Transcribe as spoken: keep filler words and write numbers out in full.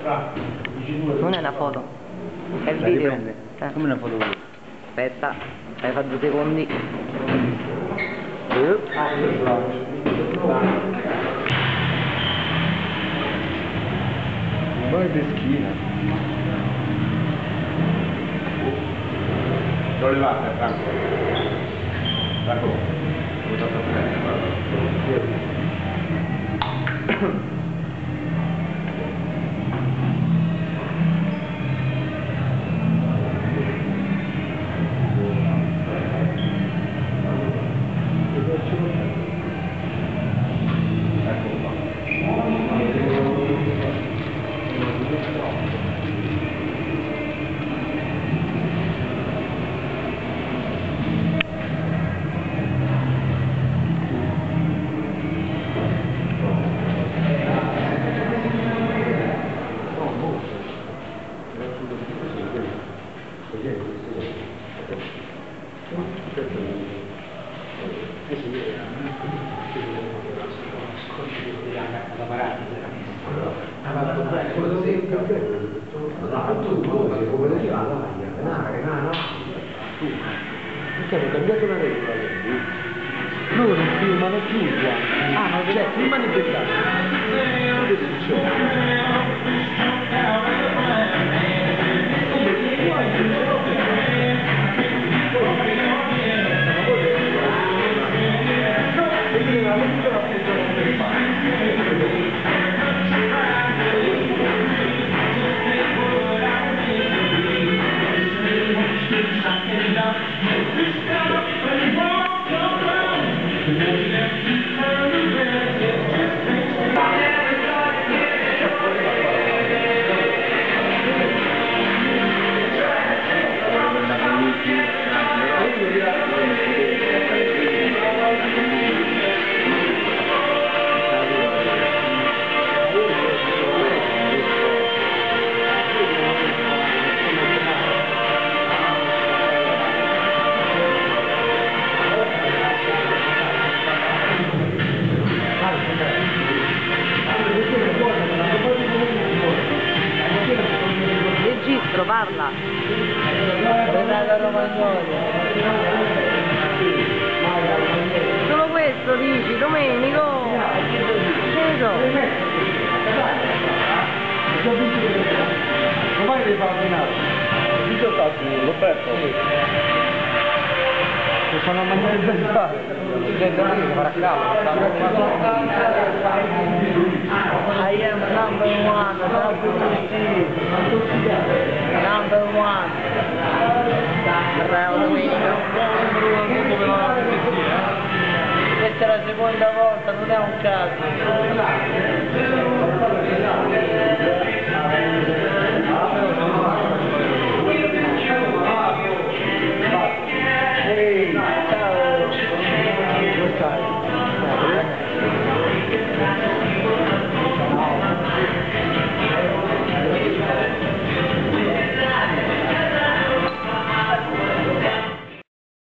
Non è una foto, è il Dai, video. riprende. Eh. Come una foto così? Aspetta, fai fa due secondi. Uh. Vai di schina. Lo levate, Franco. Franco. Ho dato bene, guarda. Hanno cambiato la regola. Loro non filmano più uguali. Ah, non vedete, filmano in dettaglio. Che Registro, parla. Solo questo dici, Domenico. Che so? Come devi fare finale? Tutto sta su, l'ho perso. Ci fanno a mangiare il zanzare. Che Domenico farà capo. I am number one, number one. Bravo Domenico. Questa è la seconda volta, non è un caso.